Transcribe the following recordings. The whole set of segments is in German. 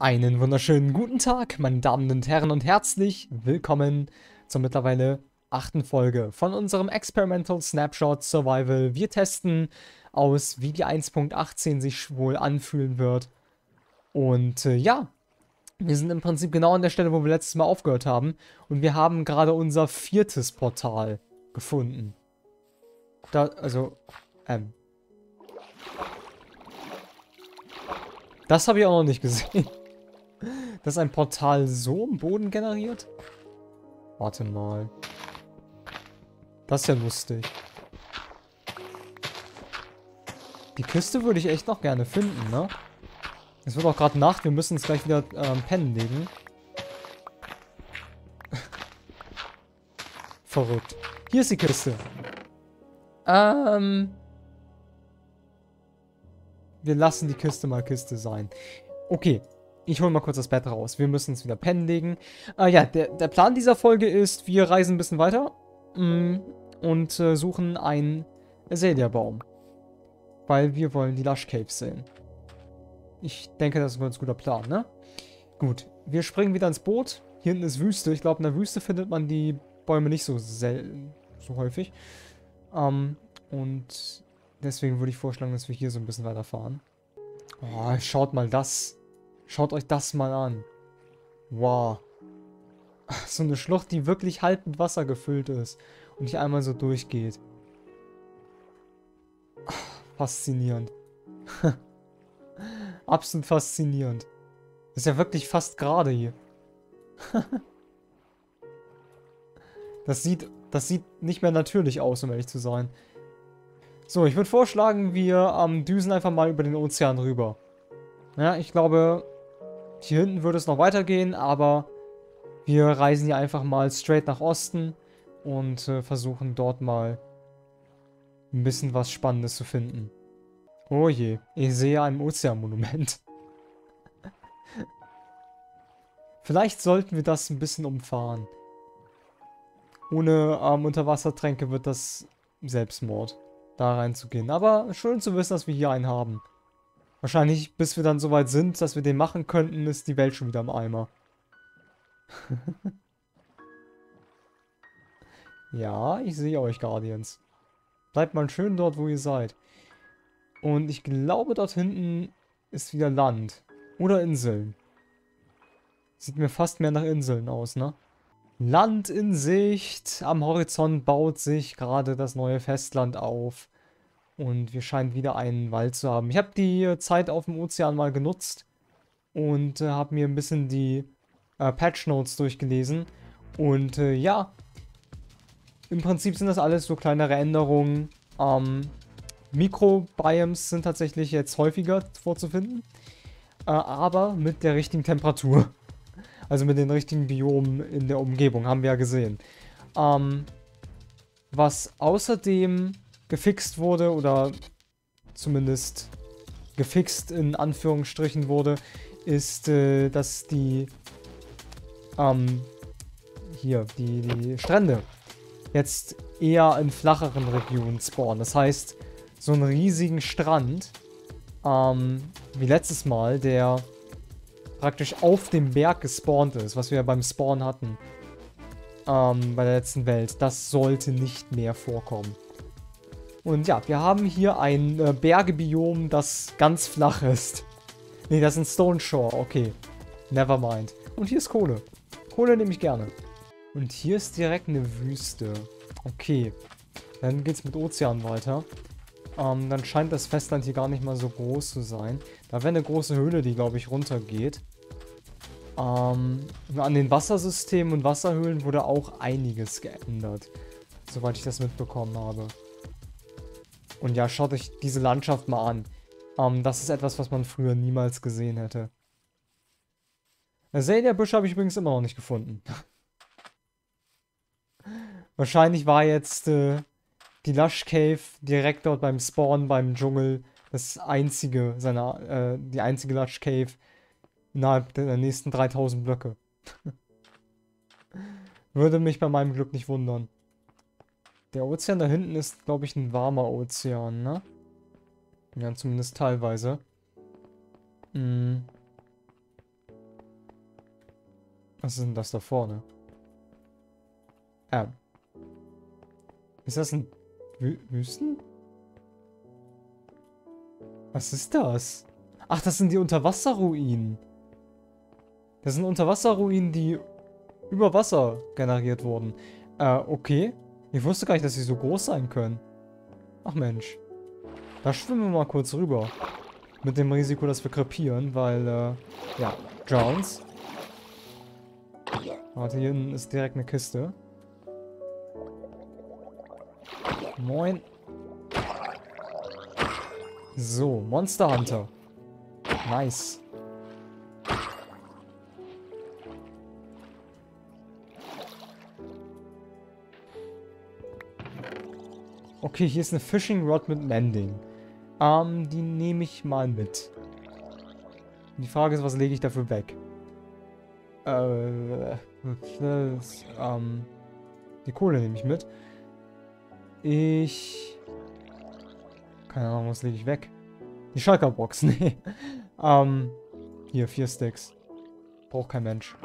Einen wunderschönen guten Tag, meine Damen und Herren, und herzlich willkommen zur mittlerweile 8. Folge von unserem Experimental Snapshot Survival. Wir testen aus, wie die 1.18 sich wohl anfühlen wird. Und ja, wir sind im Prinzip genau an der Stelle, wo wir letztes Mal aufgehört haben. Und wir haben gerade unser 4. Portal gefunden. Ähm. Das habe ich auch noch nicht gesehen. Dass ein Portal so im Boden generiert? Warte mal. Das ist ja lustig. Die Kiste würde ich echt noch gerne finden, ne? Es wird auch gerade Nacht. Wir müssen uns gleich wieder pennen legen. Verrückt. Hier ist die Kiste. Wir lassen die Kiste mal Kiste sein. Okay. Ich hole mal kurz das Bett raus. Wir müssen uns wieder pennen legen. Ja, der Plan dieser Folge ist, wir reisen ein bisschen weiter. Und suchen einen Azalea-Baum. Weil wir wollen die Lush Caves sehen. Ich denke, das ist ein ganz guter Plan, ne? Gut, wir springen wieder ins Boot. Hier hinten ist Wüste. Ich glaube, in der Wüste findet man die Bäume nicht so häufig. Und deswegen würde ich vorschlagen, dass wir hier so ein bisschen weiterfahren. Oh, schaut mal das. Schaut euch das mal an. Wow. So eine Schlucht, die wirklich halb mit Wasser gefüllt ist. Und nicht einmal so durchgeht. Faszinierend. Absolut faszinierend. Das ist ja wirklich fast gerade hier. Das sieht nicht mehr natürlich aus, um ehrlich zu sein. So, ich würde vorschlagen, wir düsen einfach mal über den Ozean rüber. Ja, ich glaube, hier hinten würde es noch weitergehen, aber wir reisen hier einfach mal straight nach Osten und versuchen dort mal ein bisschen was Spannendes zu finden. Oh je, ich sehe ein Ozeanmonument. Vielleicht sollten wir das ein bisschen umfahren. Ohne Unterwassertränke wird das Selbstmord, da reinzugehen. Aber schön zu wissen, dass wir hier einen haben. Wahrscheinlich, bis wir dann soweit sind, dass wir den machen könnten, ist die Welt schon wieder im Eimer. Ja, ich sehe euch, Guardians. Bleibt mal schön dort, wo ihr seid. Und ich glaube, dort hinten ist wieder Land. Oder Inseln. Sieht mir fast mehr nach Inseln aus, ne? Land in Sicht. Am Horizont baut sich gerade das neue Festland auf. Und wir scheinen wieder einen Wald zu haben. Ich habe die Zeit auf dem Ozean mal genutzt. Und habe mir ein bisschen die Patch Notes durchgelesen. Und ja, im Prinzip sind das alles so kleinere Änderungen. Mikrobiomes sind tatsächlich jetzt häufiger vorzufinden. Aber mit der richtigen Temperatur. Also mit den richtigen Biomen in der Umgebung, haben wir ja gesehen. Was außerdem gefixt wurde, oder zumindest gefixt in Anführungsstrichen wurde, ist, dass die Strände jetzt eher in flacheren Regionen spawnen. Das heißt, so einen riesigen Strand, wie letztes Mal, der praktisch auf dem Berg gespawnt ist, was wir ja beim Spawn hatten, bei der letzten Welt, das sollte nicht mehr vorkommen. Und ja, wir haben hier ein Bergebiom, das ganz flach ist. Ne, das ist ein Stone Shore, okay. Never mind. Und hier ist Kohle. Kohle nehme ich gerne. Und hier ist direkt eine Wüste. Okay. Dann geht's mit Ozean weiter. Dann scheint das Festland hier gar nicht mal so groß zu sein. Da wäre eine große Höhle, die, glaube ich, runtergeht. An den Wassersystemen und Wasserhöhlen wurde auch einiges geändert. Soweit ich das mitbekommen habe. Und ja, schaut euch diese Landschaft mal an. Das ist etwas, was man früher niemals gesehen hätte. Azalea-Büsche habe ich übrigens immer noch nicht gefunden. Wahrscheinlich war jetzt die Lush Cave direkt dort beim Spawn, beim Dschungel, die einzige Lush Cave innerhalb der nächsten 3000 Blöcke. Würde mich bei meinem Glück nicht wundern. Der Ozean da hinten ist, glaube ich, ein warmer Ozean, ne? Ja, zumindest teilweise. Was ist denn das da vorne? Ist das ein Wüsten? Was ist das? Ach, das sind die Unterwasserruinen. Das sind Unterwasserruinen, die über Wasser generiert wurden. Okay. Ich wusste gar nicht, dass sie so groß sein können. Ach Mensch. Da schwimmen wir mal kurz rüber. Mit dem Risiko, dass wir krepieren, weil, ja, Drowns. Warte, hier hinten ist direkt eine Kiste. Moin. So, Monster Hunter. Nice. Okay, hier ist eine Fishing Rod mit Landing. Die nehme ich mal mit. Die Frage ist, was lege ich dafür weg? Die Kohle nehme ich mit. Keine Ahnung, was lege ich weg? Die Schalkerbox, nee. Hier, 4 Sticks. Braucht kein Mensch.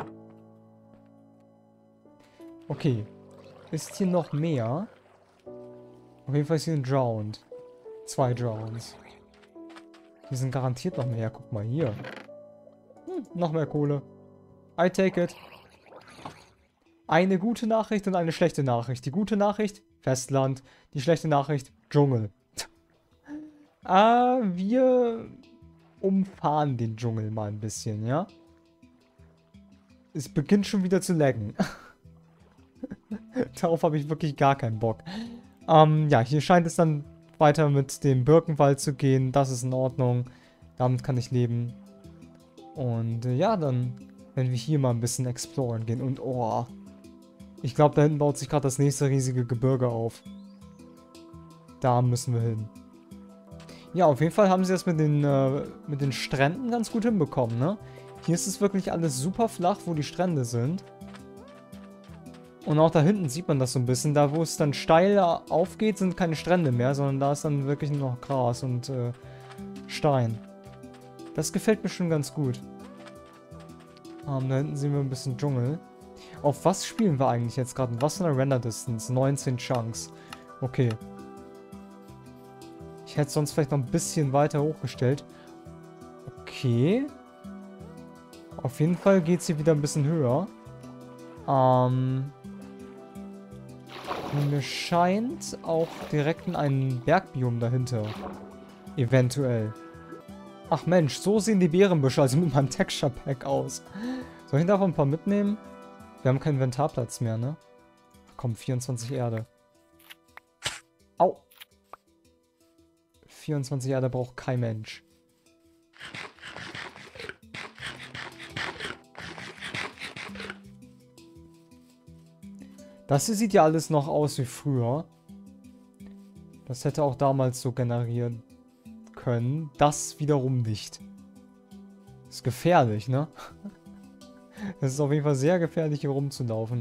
Okay. Ist hier noch mehr? Auf jeden Fall ist hier ein Drowned. 2 Drowns. Hier sind garantiert noch mehr. Guck mal hier. Noch mehr Kohle. I take it. Eine gute Nachricht und eine schlechte Nachricht. Die gute Nachricht, Festland. Die schlechte Nachricht, Dschungel. Wir umfahren den Dschungel mal ein bisschen, ja? Es beginnt schon wieder zu laggen. Darauf habe ich wirklich gar keinen Bock. Ja, hier scheint es dann weiter mit dem Birkenwald zu gehen. Das ist in Ordnung. Damit kann ich leben. Und ja, dann werden wir hier mal ein bisschen exploren gehen. Und oh, ich glaube, da hinten baut sich gerade das nächste riesige Gebirge auf. Da müssen wir hin. Ja, auf jeden Fall haben sie das mit den Stränden ganz gut hinbekommen, ne? Hier ist es wirklich alles super flach, wo die Strände sind. Und auch da hinten sieht man das so ein bisschen. Da, wo es dann steil aufgeht, sind keine Strände mehr, sondern da ist dann wirklich nur noch Gras und Stein. Das gefällt mir schon ganz gut. Da hinten sehen wir ein bisschen Dschungel. Auf was spielen wir eigentlich jetzt gerade? Was für eine Render-Distance? 19 Chunks. Okay. Ich hätte es sonst vielleicht noch ein bisschen weiter hochgestellt. Okay. Auf jeden Fall geht es hier wieder ein bisschen höher. Mir scheint auch direkt ein Bergbiom dahinter. Eventuell. Ach Mensch, so sehen die Beerenbüsche also mit meinem Texture Pack aus. Soll ich davon ein paar mitnehmen? Wir haben keinen Inventarplatz mehr, ne? Komm, 24 Erde. Au! 24 Erde braucht kein Mensch. Das hier sieht ja alles noch aus wie früher. Das hätte auch damals so generieren können. Das wiederum nicht. Ist gefährlich, ne? Es ist auf jeden Fall sehr gefährlich, hier rumzulaufen.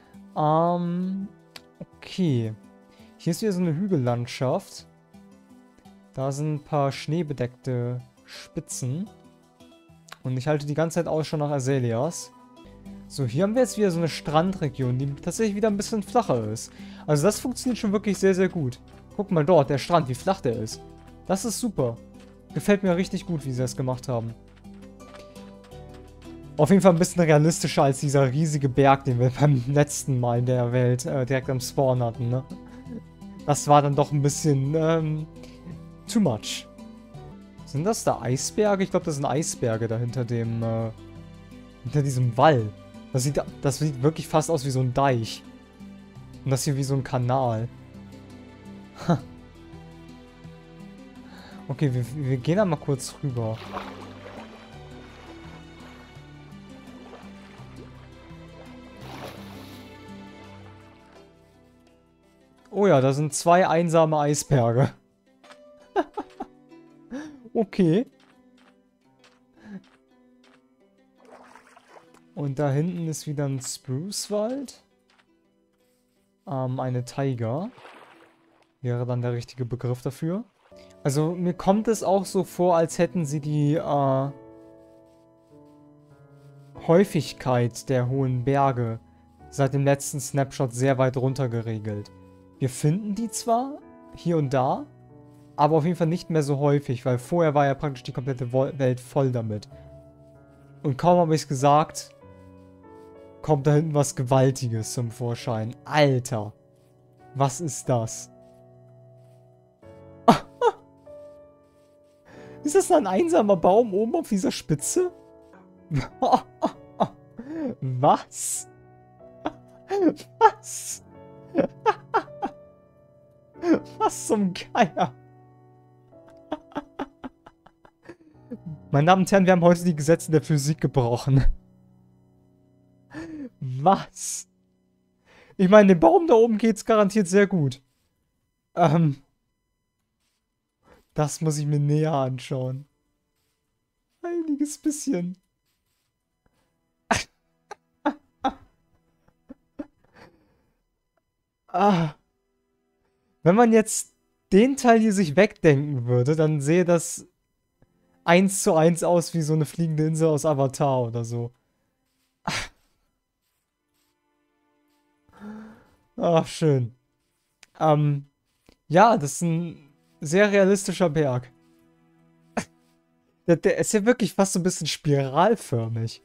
Okay. Hier ist wieder so eine Hügellandschaft. Da sind ein paar schneebedeckte Spitzen. Und ich halte die ganze Zeit Ausschau nach Azaleas. So, hier haben wir jetzt wieder so eine Strandregion, die tatsächlich wieder ein bisschen flacher ist. Also das funktioniert schon wirklich sehr, sehr gut. Guck mal dort, der Strand, wie flach der ist. Das ist super. Gefällt mir richtig gut, wie sie das gemacht haben. Auf jeden Fall ein bisschen realistischer als dieser riesige Berg, den wir beim letzten Mal in der Welt direkt am Spawn hatten, ne? Das war dann doch ein bisschen, too much. Sind das da Eisberge? Ich glaube, das sind Eisberge da hinter dem, hinter diesem Wall. Das sieht wirklich fast aus wie so ein Deich. Und das hier wie so ein Kanal. Okay, wir gehen da mal kurz rüber. Oh ja, da sind 2 einsame Eisberge. Okay. Und da hinten ist wieder ein Sprucewald. Eine Taiga. Wäre dann der richtige Begriff dafür. Also mir kommt es auch so vor, als hätten sie die, Häufigkeit der hohen Berge seit dem letzten Snapshot sehr weit runter geregelt. Wir finden die zwar hier und da, aber auf jeden Fall nicht mehr so häufig, weil vorher war ja praktisch die komplette Welt voll damit. Und kaum habe ich es gesagt, kommt da hinten was Gewaltiges zum Vorschein. Alter, was ist das? Ist das ein einsamer Baum oben auf dieser Spitze? Was? Was? Was zum Geier? Meine Damen und Herren, wir haben heute die Gesetze der Physik gebrochen. Was? Ich meine, dem Baum da oben geht's garantiert sehr gut. Das muss ich mir näher anschauen. Einiges bisschen. Wenn man jetzt den Teil hier sich wegdenken würde, dann sähe das 1:1 aus wie so eine fliegende Insel aus Avatar oder so. Ach, schön. Ja, das ist ein sehr realistischer Berg. Der ist ja wirklich fast so ein bisschen spiralförmig.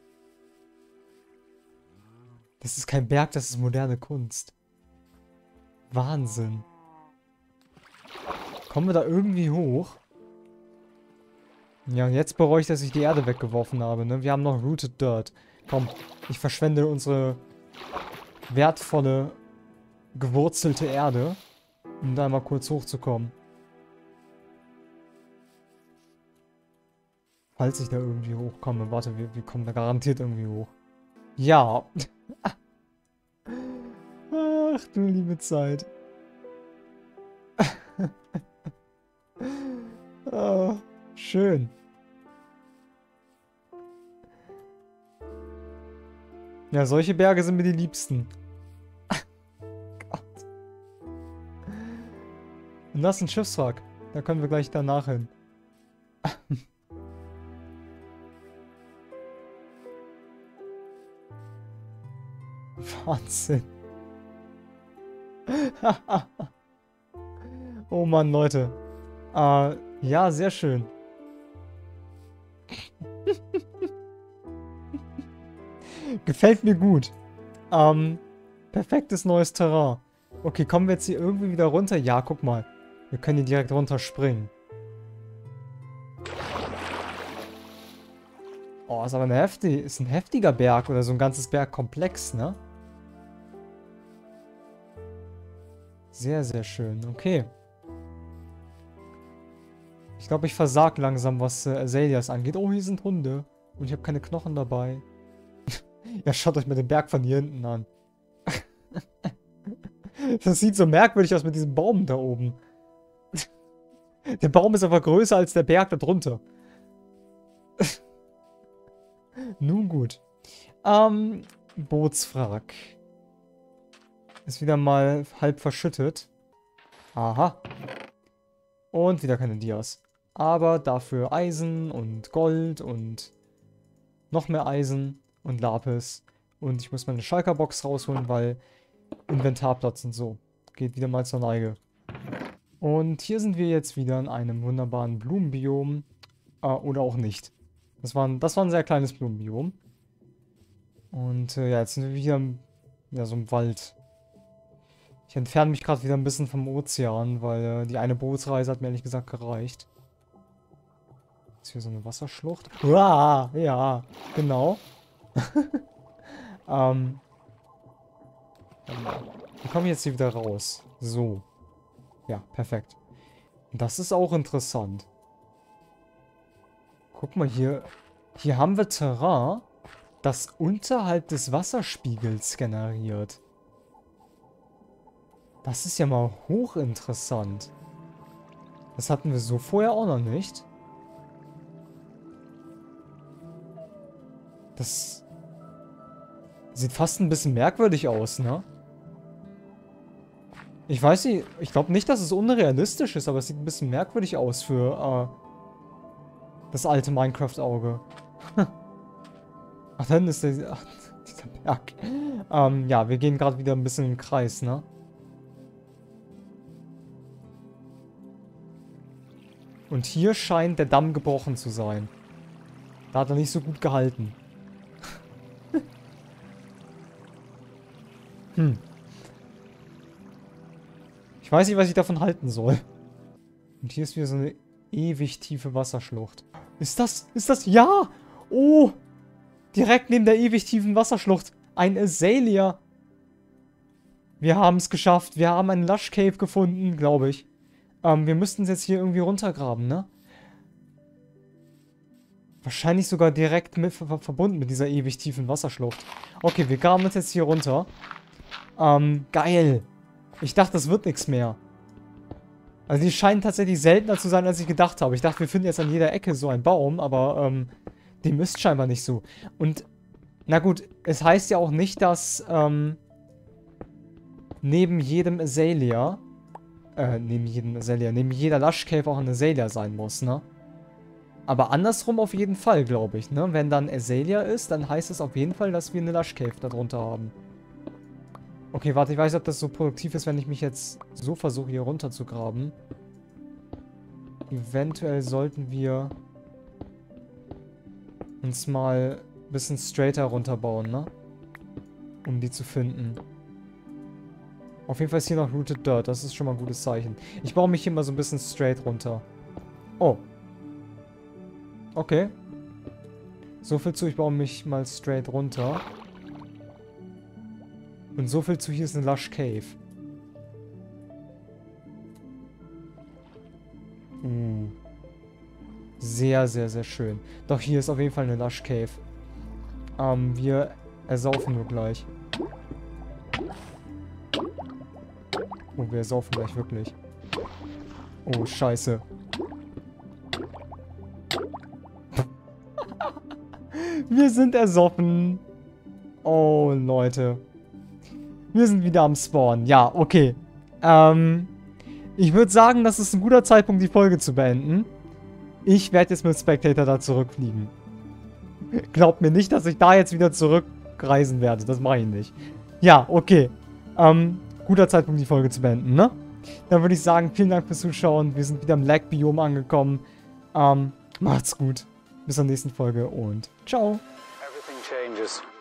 Das ist kein Berg, das ist moderne Kunst. Wahnsinn. Kommen wir da irgendwie hoch? Ja, und jetzt bereue ich, dass ich die Erde weggeworfen habe, ne? Wir haben noch Rooted Dirt. Komm, ich verschwende unsere wertvolle, gewurzelte Erde, um da mal kurz hochzukommen. Falls ich da irgendwie hochkomme. Warte, wir kommen da garantiert irgendwie hoch. Ja. Ach du liebe Zeit. Oh, schön. Ja, solche Berge sind mir die liebsten. Gott. Und das ist ein Schiffswrack. Da können wir gleich danach hin. Wahnsinn. Oh Mann, Leute. Ja, sehr schön. Gefällt mir gut. Perfektes neues Terrain. Okay, kommen wir jetzt hier irgendwie wieder runter? Ja, guck mal. Wir können hier direkt runterspringen. Oh, ist aber ist ein heftiger Berg oder so ein ganzes Bergkomplex, ne? Sehr, sehr schön. Okay. Ich glaube, ich versag langsam, was Azaleas angeht. Oh, hier sind Hunde. Und ich habe keine Knochen dabei. Ja, schaut euch mal den Berg von hier hinten an. Das sieht so merkwürdig aus mit diesem Baum da oben. Der Baum ist aber größer als der Berg da drunter. Nun gut. Bootswrack. Ist wieder mal halb verschüttet. Aha. Und wieder keine Dias. Aber dafür Eisen und Gold und noch mehr Eisen und Lapis. Und ich muss meine Schalkerbox rausholen, weil Inventarplatz und so. Geht wieder mal zur Neige. Und hier sind wir jetzt wieder in einem wunderbaren Blumenbiom. Oder auch nicht. Das war ein sehr kleines Blumenbiom. Und ja, jetzt sind wir wieder in so einem Wald. Ich entferne mich gerade wieder ein bisschen vom Ozean, weil die eine Bootsreise hat mir ehrlich gesagt gereicht. Ist hier so eine Wasserschlucht? Uah, ja, genau. Wir kommen jetzt hier wieder raus. So. Ja, perfekt. Das ist auch interessant. Guck mal hier. Hier haben wir Terrain, das unterhalb des Wasserspiegels generiert. Das ist ja mal hochinteressant. Das hatten wir so vorher auch noch nicht. Das sieht fast ein bisschen merkwürdig aus, ne? Ich weiß nicht, ich glaube nicht, dass es unrealistisch ist, aber es sieht ein bisschen merkwürdig aus für das alte Minecraft-Auge. Ach, dann ist der... Ach, dieser Berg. Ja, wir gehen gerade wieder ein bisschen im Kreis, ne? Und hier scheint der Damm gebrochen zu sein. Da hat er nicht so gut gehalten. Ich weiß nicht, was ich davon halten soll. Und hier ist wieder so eine ewig tiefe Wasserschlucht. Ist das? Ja! Oh! Direkt neben der ewig tiefen Wasserschlucht. Ein Azalea. Wir haben es geschafft. Wir haben einen Lush Cave gefunden, glaube ich. Wir müssten es jetzt hier irgendwie runtergraben, ne? Wahrscheinlich sogar direkt mit verbunden mit dieser ewig tiefen Wasserschlucht. Okay, wir graben uns jetzt hier runter. Geil. Ich dachte, das wird nichts mehr. Also die scheinen tatsächlich seltener zu sein, als ich gedacht habe. Ich dachte, wir finden jetzt an jeder Ecke so einen Baum, aber dem ist scheinbar nicht so. Und, na gut, es heißt ja auch nicht, dass neben jedem Azalea, neben jeder Lush Cave auch ein Azalea sein muss, ne? Aber andersrum auf jeden Fall, glaube ich, ne? Wenn dann Azalea ist, dann heißt es auf jeden Fall, dass wir eine Lush Cave darunter haben. Okay, warte, ich weiß nicht, ob das so produktiv ist, wenn ich mich jetzt so versuche, hier runter zu graben. Eventuell sollten wir uns mal ein bisschen straighter runterbauen, ne? Um die zu finden. Auf jeden Fall ist hier noch Rooted Dirt, das ist schon mal ein gutes Zeichen. Ich baue mich hier mal so ein bisschen straight runter. Oh. Okay. So viel zu, ich baue mich mal straight runter. Und so viel zu, hier ist eine Lush Cave. Sehr, sehr, sehr schön. Doch hier ist auf jeden Fall eine Lush Cave. Wir ersaufen nur gleich. Oh, wir ersaufen gleich wirklich. Oh, scheiße. Wir sind ersoffen. Oh, Leute. Wir sind wieder am Spawn. Ja, okay. Ich würde sagen, das ist ein guter Zeitpunkt, die Folge zu beenden. Ich werde jetzt mit Spectator da zurückfliegen. Glaubt mir nicht, dass ich da jetzt wieder zurückreisen werde. Das mache ich nicht. Ja, okay. Guter Zeitpunkt, die Folge zu beenden, ne? Dann würde ich sagen, vielen Dank fürs Zuschauen. Wir sind wieder im Lag-Biom angekommen. Macht's gut. Bis zur nächsten Folge und ciao. Everything changes.